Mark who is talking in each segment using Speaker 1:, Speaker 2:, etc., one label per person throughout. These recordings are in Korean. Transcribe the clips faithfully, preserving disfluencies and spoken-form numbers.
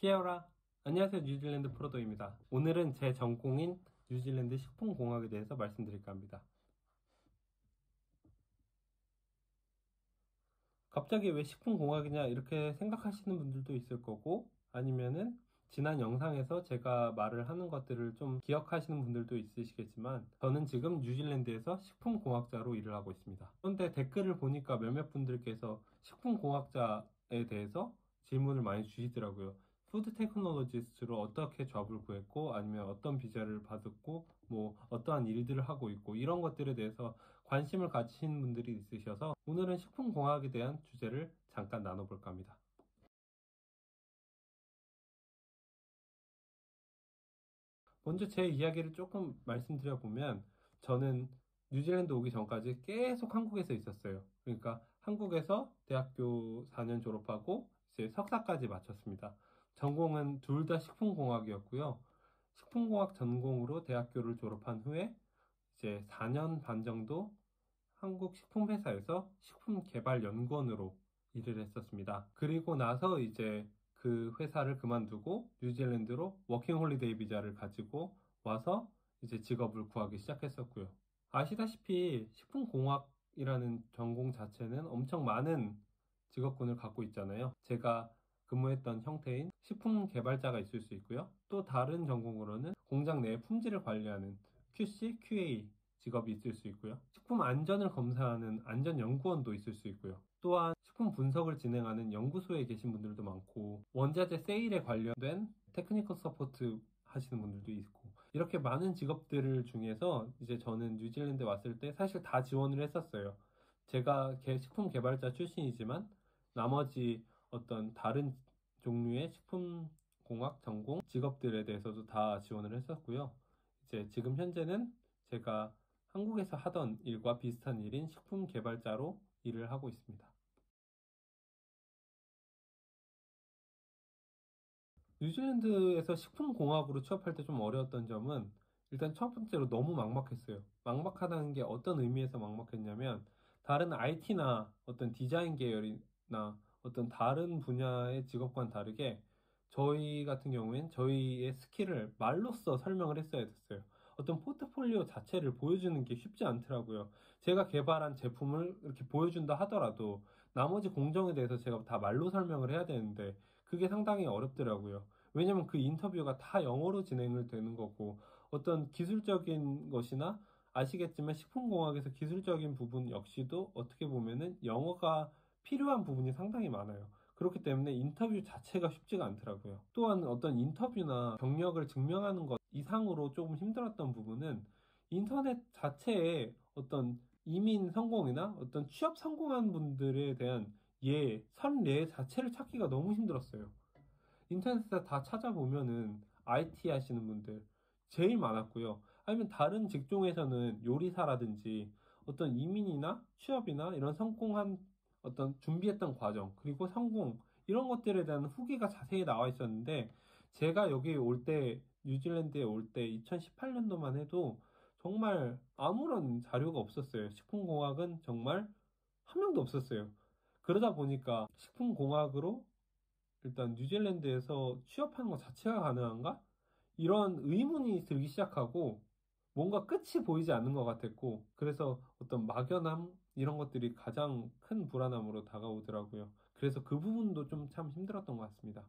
Speaker 1: 키아라, 안녕하세요. 뉴질랜드 프로도입니다. 오늘은 제 전공인 뉴질랜드 식품공학에 대해서 말씀드릴까 합니다. 갑자기 왜 식품공학이냐 이렇게 생각하시는 분들도 있을 거고, 아니면은 지난 영상에서 제가 말을 하는 것들을 좀 기억하시는 분들도 있으시겠지만, 저는 지금 뉴질랜드에서 식품공학자로 일을 하고 있습니다. 그런데 댓글을 보니까 몇몇 분들께서 식품공학자에 대해서 질문을 많이 주시더라고요. 푸드 테크놀로지스트로 어떻게 잡을 구했고, 아니면 어떤 비자를 받았고, 뭐 어떠한 일들을 하고 있고, 이런 것들에 대해서 관심을 가지신 분들이 있으셔서 오늘은 식품공학에 대한 주제를 잠깐 나눠볼까 합니다. 먼저 제 이야기를 조금 말씀드려보면, 저는 뉴질랜드 오기 전까지 계속 한국에서 있었어요. 그러니까 한국에서 대학교 사 년 졸업하고 이제 석사까지 마쳤습니다. 전공은 둘 다 식품공학이었고요. 식품공학 전공으로 대학교를 졸업한 후에 이제 사 년 반 정도 한국 식품회사에서 식품개발연구원으로 일을 했었습니다. 그리고 나서 이제 그 회사를 그만두고 뉴질랜드로 워킹홀리데이 비자를 가지고 와서 이제 직업을 구하기 시작했었고요. 아시다시피 식품공학이라는 전공 자체는 엄청 많은 직업군을 갖고 있잖아요. 제가 근무했던 형태인 식품 개발자가 있을 수 있고요. 또 다른 전공으로는 공장 내 품질을 관리하는 큐씨, 큐에이 직업이 있을 수 있고요. 식품 안전을 검사하는 안전연구원도 있을 수 있고요. 또한 식품 분석을 진행하는 연구소에 계신 분들도 많고, 원자재 세일에 관련된 테크니컬 서포트 하시는 분들도 있고, 이렇게 많은 직업들 중에서 이제 저는 뉴질랜드에 왔을 때 사실 다 지원을 했었어요. 제가 식품 개발자 출신이지만 나머지 어떤 다른 종류의 식품공학 전공 직업들에 대해서도 다 지원을 했었고요. 이제 지금 현재는 제가 한국에서 하던 일과 비슷한 일인 식품 개발자로 일을 하고 있습니다. 뉴질랜드에서 식품공학으로 취업할 때 좀 어려웠던 점은, 일단 첫 번째로 너무 막막했어요. 막막하다는 게 어떤 의미에서 막막했냐면, 다른 아이티나 어떤 디자인 계열이나 어떤 다른 분야의 직업과는 다르게 저희 같은 경우엔 저희의 스킬을 말로써 설명을 했어야 됐어요. 어떤 포트폴리오 자체를 보여주는 게 쉽지 않더라고요. 제가 개발한 제품을 이렇게 보여준다 하더라도 나머지 공정에 대해서 제가 다 말로 설명을 해야 되는데 그게 상당히 어렵더라고요. 왜냐면 그 인터뷰가 다 영어로 진행을 되는 거고, 어떤 기술적인 것이나, 아시겠지만 식품공학에서 기술적인 부분 역시도 어떻게 보면은 영어가 필요한 부분이 상당히 많아요. 그렇기 때문에 인터뷰 자체가 쉽지가 않더라고요. 또한 어떤 인터뷰나 경력을 증명하는 것 이상으로 조금 힘들었던 부분은, 인터넷 자체에 어떤 이민 성공이나 어떤 취업 성공한 분들에 대한 예, 선례 자체를 찾기가 너무 힘들었어요. 인터넷에 다 찾아보면은 아이티 하시는 분들 제일 많았고요. 아니면 다른 직종에서는 요리사라든지 어떤 이민이나 취업이나 이런 성공한 어떤 준비했던 과정, 그리고 성공, 이런 것들에 대한 후기가 자세히 나와 있었는데, 제가 여기 올 때, 뉴질랜드에 올 때 이천십팔 년도만 해도 정말 아무런 자료가 없었어요. 식품공학은 정말 한 명도 없었어요. 그러다 보니까 식품공학으로 일단 뉴질랜드에서 취업하는 것 자체가 가능한가? 이런 의문이 들기 시작하고, 뭔가 끝이 보이지 않는 것 같았고, 그래서 어떤 막연함 이런 것들이 가장 큰 불안함으로 다가오더라고요. 그래서 그 부분도 좀 참 힘들었던 것 같습니다.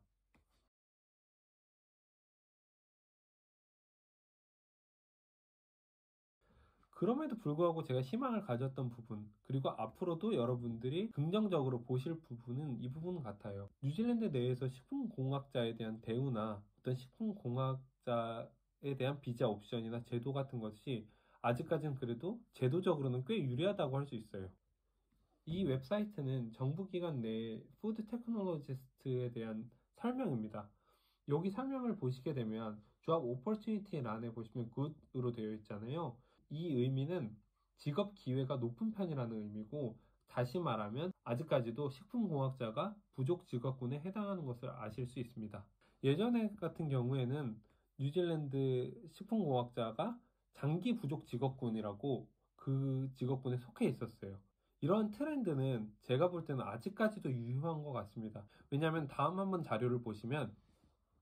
Speaker 1: 그럼에도 불구하고 제가 희망을 가졌던 부분, 그리고 앞으로도 여러분들이 긍정적으로 보실 부분은 이 부분 같아요. 뉴질랜드 내에서 식품공학자에 대한 대우나 어떤 식품공학자에 대한 비자 옵션이나 제도 같은 것이 아직까지는 그래도 제도적으로는 꽤 유리하다고 할 수 있어요. 이 웹사이트는 정부기관 내 푸드 테크놀로지스트에 대한 설명입니다. 여기 설명을 보시게 되면 조합 오퍼튜니티 란에 보시면 굿으로 되어 있잖아요. 이 의미는 직업 기회가 높은 편이라는 의미고, 다시 말하면 아직까지도 식품공학자가 부족 직업군에 해당하는 것을 아실 수 있습니다. 예전에 같은 경우에는 뉴질랜드 식품공학자가 장기 부족 직업군이라고 그 직업군에 속해 있었어요. 이런 트렌드는 제가 볼 때는 아직까지도 유효한 것 같습니다. 왜냐하면 다음 한번 자료를 보시면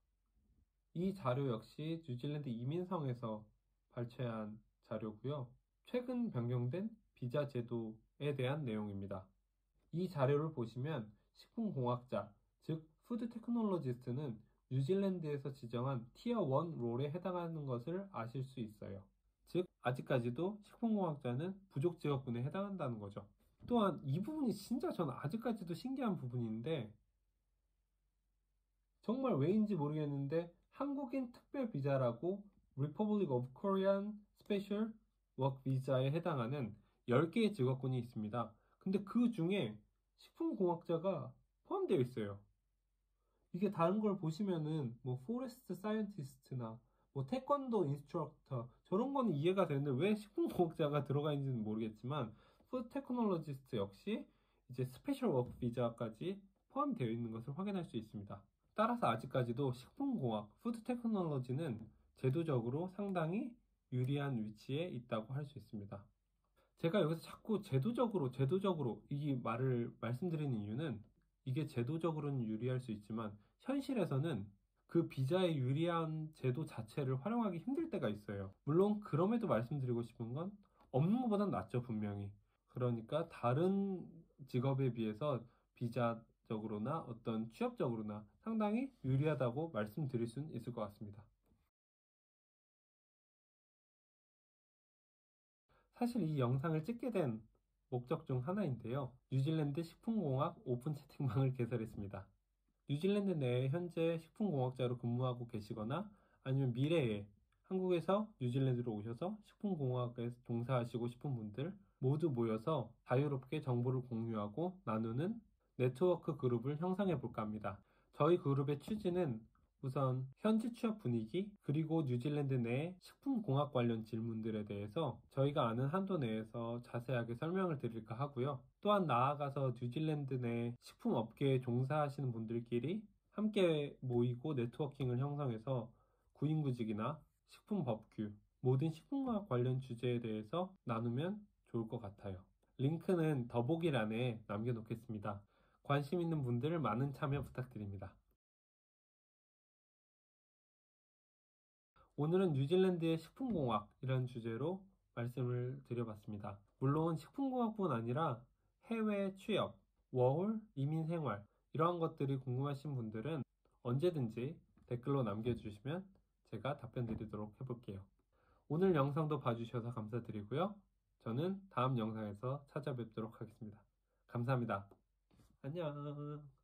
Speaker 1: 이 자료 역시 뉴질랜드 이민성에서 발췌한 자료고요. 최근 변경된 비자 제도에 대한 내용입니다. 이 자료를 보시면 식품공학자, 즉 푸드 테크놀로지스트는 뉴질랜드에서 지정한 티어 일 롤에 해당하는 것을 아실 수 있어요. 즉 아직까지도 식품공학자는 부족 직업군에 해당한다는 거죠. 또한 이 부분이 진짜 저는 아직까지도 신기한 부분인데, 정말 왜인지 모르겠는데 한국인 특별 비자라고 Republic of Korean Special Work Visa에 해당하는 열 개의 직업군이 있습니다. 근데 그 중에 식품공학자가 포함되어 있어요. 이게 다른 걸 보시면은 뭐 포레스트 사이언티스트나 뭐 태권도 인스트럭터 저런 거는 이해가 되는데 왜 식품공학자가 들어가 있는지는 모르겠지만, 푸드 테크놀로지스트 역시 이제 스페셜 워크 비자까지 포함되어 있는 것을 확인할 수 있습니다. 따라서 아직까지도 식품공학, 푸드 테크놀로지는 제도적으로 상당히 유리한 위치에 있다고 할 수 있습니다. 제가 여기서 자꾸 제도적으로, 제도적으로 이 말을 말씀드리는 이유는, 이게 제도적으로는 유리할 수 있지만 현실에서는 그 비자의 유리한 제도 자체를 활용하기 힘들 때가 있어요. 물론 그럼에도 말씀드리고 싶은 건 없는 것보단 낫죠, 분명히. 그러니까 다른 직업에 비해서 비자적으로나 어떤 취업적으로나 상당히 유리하다고 말씀드릴 수는 있을 것 같습니다. 사실 이 영상을 찍게 된 목적 중 하나인데요. 뉴질랜드 식품공학 오픈 채팅방을 개설했습니다. 뉴질랜드 내에 현재 식품공학자로 근무하고 계시거나 아니면 미래에 한국에서 뉴질랜드로 오셔서 식품공학에 종사하시고 싶은 분들 모두 모여서 자유롭게 정보를 공유하고 나누는 네트워크 그룹을 형성해 볼까 합니다. 저희 그룹의 취지는 우선 현지 취업 분위기, 그리고 뉴질랜드 내 식품공학 관련 질문들에 대해서 저희가 아는 한도 내에서 자세하게 설명을 드릴까 하고요. 또한 나아가서 뉴질랜드 내 식품업계에 종사하시는 분들끼리 함께 모이고 네트워킹을 형성해서 구인구직이나 식품법규, 모든 식품과학 관련 주제에 대해서 나누면 좋을 것 같아요. 링크는 더보기란에 남겨놓겠습니다. 관심 있는 분들 많은 참여 부탁드립니다. 오늘은 뉴질랜드의 식품공학이라는 주제로 말씀을 드려봤습니다. 물론 식품공학뿐 아니라 해외 취업, 워홀, 이민생활 이러한 것들이 궁금하신 분들은 언제든지 댓글로 남겨주시면 제가 답변 드리도록 해볼게요. 오늘 영상도 봐주셔서 감사드리고요. 저는 다음 영상에서 찾아뵙도록 하겠습니다. 감사합니다. 안녕.